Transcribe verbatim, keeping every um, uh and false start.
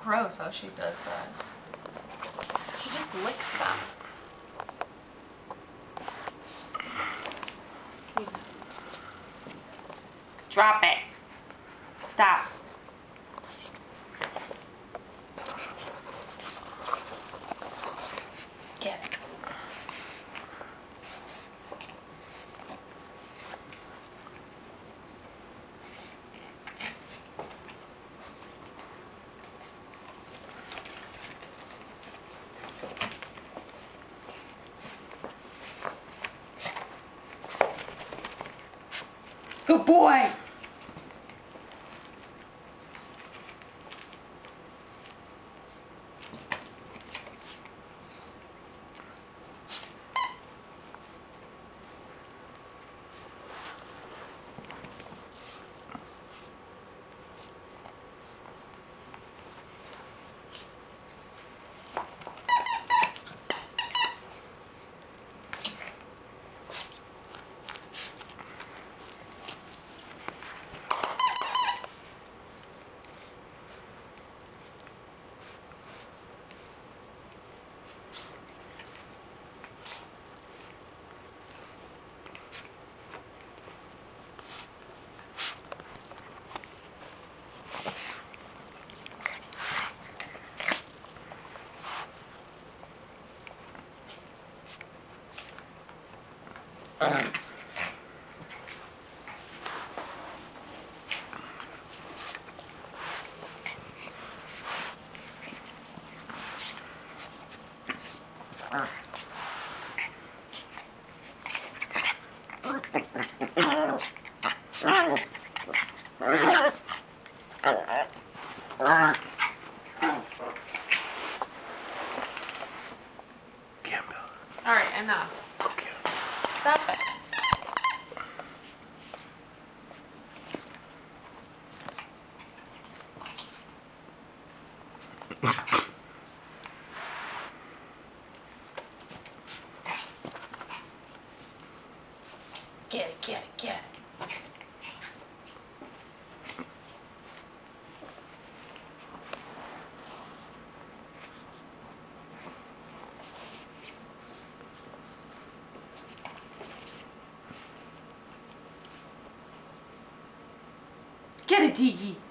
gross how she does that. She just licks them. Drop it. Stop. Get it. Good boy. Uh. Alright, enough. Stop it. Get it, get it, get it. Get it, Dee Dee.